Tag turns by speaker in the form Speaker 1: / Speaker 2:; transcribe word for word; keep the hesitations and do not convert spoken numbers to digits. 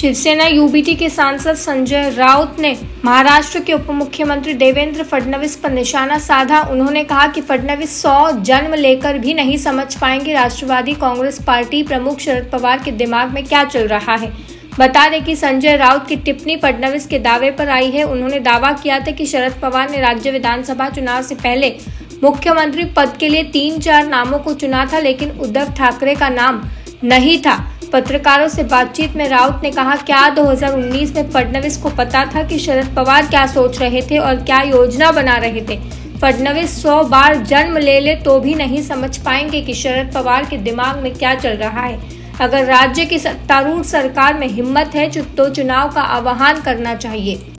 Speaker 1: Shiv Sena UBT के सांसद संजय राउत ने महाराष्ट्र के उप मुख्यमंत्री देवेंद्र फडणवीस पर निशाना साधा। उन्होंने कहा कि फडणवीस सौ जन्म लेकर भी नहीं समझ पाएंगे राष्ट्रवादी कांग्रेस पार्टी प्रमुख शरद पवार के दिमाग में क्या चल रहा है। बता दें कि संजय राउत की टिप्पणी फडणवीस के दावे पर आई है। उन्होंने दावा किया था कि शरद पवार ने राज्य विधानसभा चुनाव से पहले मुख्यमंत्री पद के लिए तीन चार नामों को चुना था, लेकिन उद्धव ठाकरे का नाम नहीं था। पत्रकारों से बातचीत में राउत ने कहा, क्या दो हज़ार उन्नीस में फडणवीस को पता था कि शरद पवार क्या सोच रहे थे और क्या योजना बना रहे थे। फडणवीस सौ बार जन्म ले ले तो भी नहीं समझ पाएंगे कि शरद पवार के दिमाग में क्या चल रहा है। अगर राज्य की सत्तारूढ़ सरकार में हिम्मत है तो चुनाव का आह्वान करना चाहिए।